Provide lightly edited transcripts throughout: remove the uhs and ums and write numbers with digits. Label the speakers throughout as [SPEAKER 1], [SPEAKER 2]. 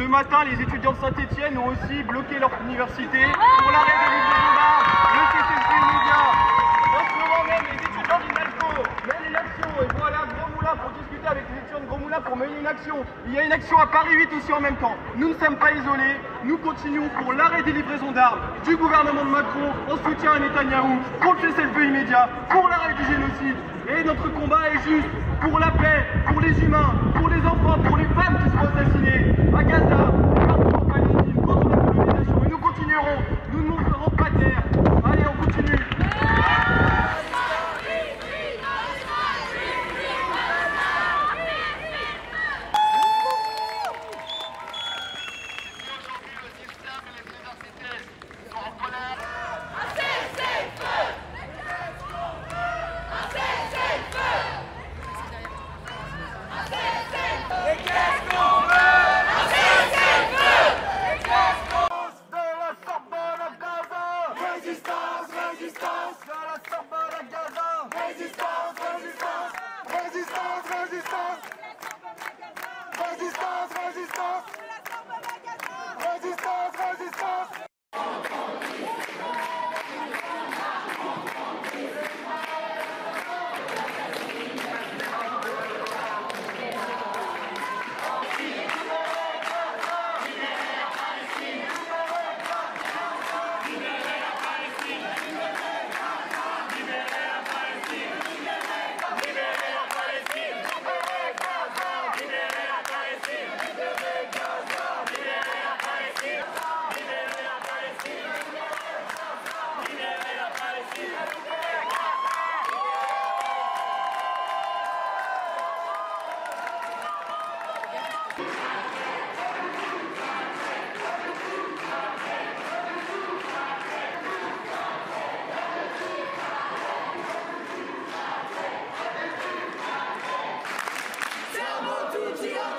[SPEAKER 1] Ce matin, les étudiants de Saint-Etienne ont aussi bloqué leur université pour l'arrêt des livraisons d'armes, le cessez-le-feu immédiat. En ce moment même, les étudiants d'INALCO mènent une action. Ils vont aller à Gros Moulin pour discuter avec les étudiants de Gros Moulin pour mener une action. Il y a une action à Paris 8 aussi en même temps. Nous ne sommes pas isolés. Nous continuons pour l'arrêt des livraisons d'armes du gouvernement de Macron en soutien à Netanyahou, pour le cessez-le-feu immédiat, pour l'arrêt du génocide. Et notre combat est juste pour la paix, pour les humains, pour les enfants, pour les femmes qui seront assassinées à Gaza, partout en Palestine, contre la colonisation. Et nous continuerons, nous ne nous ferons pas taire. Allez, on continue.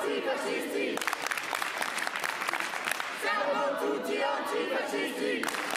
[SPEAKER 2] Siamo tutti antifascisti!